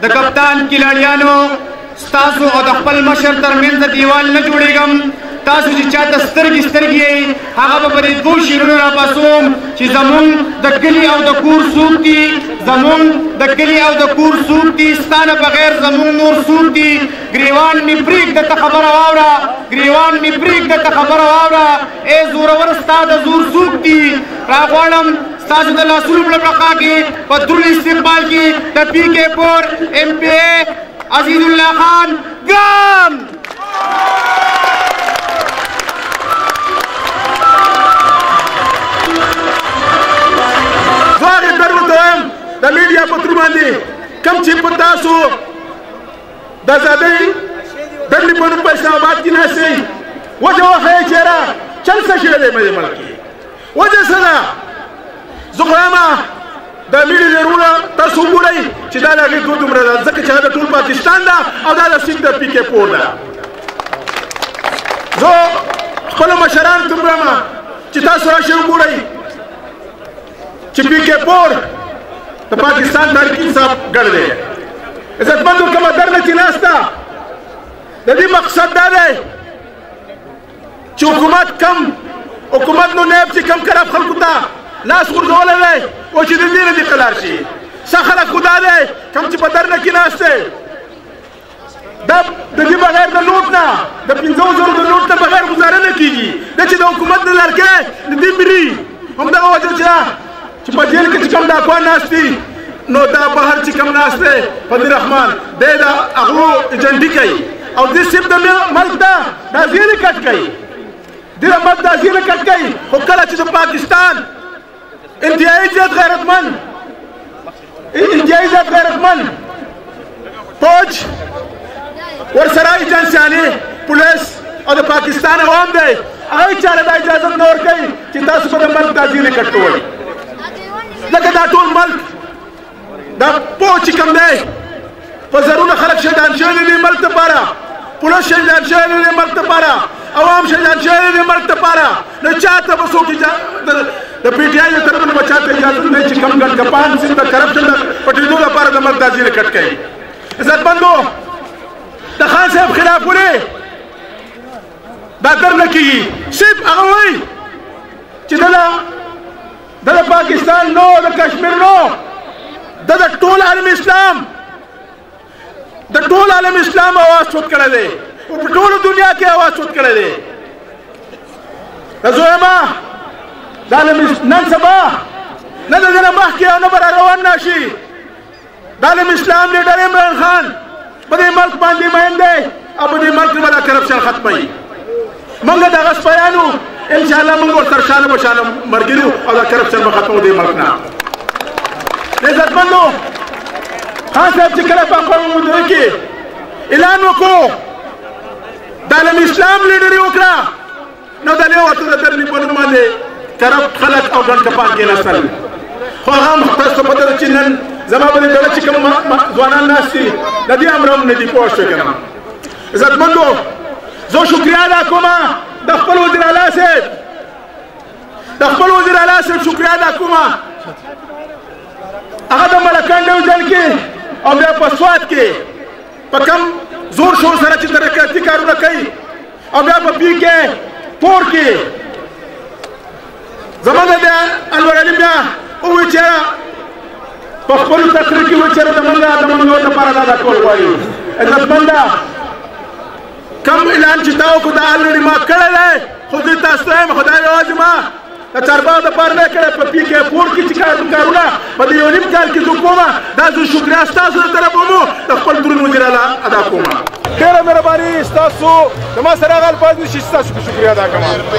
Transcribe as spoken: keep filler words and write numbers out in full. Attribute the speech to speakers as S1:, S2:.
S1: د کپتان کلاړیانو ستاسو او د خپل مشر ترمنځ دیوال نه جوړېږم. تاسو چې چاته سترګې سترګې یې هغه به په دې دوو شعرونو راپاڅوم چې زمونږ د کلي او د کور څوک دي، زمونږ د کلي او د کور څوک دي، ستا نه بغیر زمونږ نور څوک دي. ګریوان مې پرېږده ته خبره واوره، ګریوان مې پرېږده ته خبره واوره، ای زورور ستا د زور څوک دي. راغواړم ستاسو د لاسونو په بقا کې په دروند استقبال کې د پي کې پور ایم پی اے عزیز الله خان ګران.
S2: د میډیا په تر باندې کم چې په تاسو د ازادۍ دندې په نوم په اسلام آباد کې ناستئ، وجه وښیئ چېرې چل څه شوی دی په دې ملک کې، وجه څه ده؟ زه خو یم د میډیا ضرورونه تاسو وګورئ چې دا د هغې دوه دومره ده، ځکه چې هغه د ټول پاکستان ده او دا د سیند د پي کې پور ده. زه خپلو مشرانو ته وګورم چې تاسو راشئ وګورئ چې پي کې پور د پاکستان تاریخي حساب ګډ دی. عزتمندو کومه درنه چې ناسته د دې مقصد دا دی چې حکومت کم حکومت نو نیب چې کم خراب خلکو ته لاس غورځولی دی او چې د دې نه دې قلار شي. ښه خلک خو دا دی کم چې په درنه کې ناست دی دا د دې بغیر د نوټ نه د پنځو زرو د نوټ نه بغیر ګزاره نه کېږي. دا چې د حکومت د لرګی د دې مري همدغه وجه چې چې په جیل کې چې کوم ډاکوان ناست دي نو دا بهر چې کوم ناست دی فضل رحمان دی د هغو ایجنټي کوي او دې صرف د ملک ته دا زیرې کټ کوي، دې د ملک دا زیرې کټ کوي. خو کله چې د پاکستان انتهایي زیات غیرتمند انتهایي زیات غیرتمند فوج ورسره ایجنسیانې پولیس او د پاکستان عوام دی هغوی چاله دا اجازت نه ورکوي چې تاسو به د ملک دا زیرې کټ کوئ. لکه دا ټول ملک دا پوه چې کوم دی په زرونه خلک شهیدان شوي دي ملک دپاره، پولیس شهیدان شوي دي ملک دپاره، عوام شهیدان شوي دي ملک دپاره. نو چاته به څوک د پي ټي آی د طرفه به چاته اجازت نه چې کوم ګډ کپان سیند د کرپشن د پټېدو لپاره د ملک دا زیرې کټ کوي. عزتمندو د خان صاحب خلاف ولې دا در نه کېږي؟ صرف هغه وایي چې دله دا د پاکستان نو د کشمیر نو دا د ټول عالم اسلام د ټول عالم اسلام آواز چوت کړی دی او په ټولو دنیا کې آواز چوت کړی دی. زه وایم د عالم نن سبا نه د دې نه مخکې او نه به را روان نه شي د عالم اسلام لیډر عمران خان په دې ملک باندې مین دی او په دې ملک کې به دا کرپشن ختموي. موږ دغه سپیانو انشاءالله موږ ورسره شانه به شانه ملګري او دا کرپشن به ختمو دې ملک نه. عزتمندو خان صاحب چې کله په خپل مدعي کې اعلان وکړو د عالم اسلام لیډري وکړه نو د دې ورته د درنې په نوم باندې کرپټ خلک او ګڼ کپان کېناستل. خو هغه هم تاسو ته پته ده چې نن زما په دې ډله چې کوم ځوانان ناست دي د دې امر هم نه دي پوه شوې که نه. عزتمندو زه شکریه ادا کوم د خپل وزیر اعلی صاحب د خپل وزیر اعلی صاحب شکریه ادا کوم. هغه د ملکان ډویژن کې او بیا په سوات کې په کم زور شور سره چې ترقیاتي کارونه کوي او بیا په پي کې پور کې زموږ د انور علي بیا ووایي چې په خپلو تقریر کې ووایي چې د منګه د منګو لپاره دا دا کول غواړي. عزتمنده کم اعلان چې تا وکړو دا الریډي ما کړی دی خو زه تاسو ته وایم خدای یوازې ما د چارباغ دپاره نه کړی په پي کې پور کې چې کارونه په دې یو نیم کال کې زه کومه دا زه شکریه ستاسو د طرفه مو د خپل دروند وزیر اعلی ادا کومه. ډېره مهرباني ستاسو زما سره هغه الفاظ نشي چې ستاسو شکریه ادا کوم.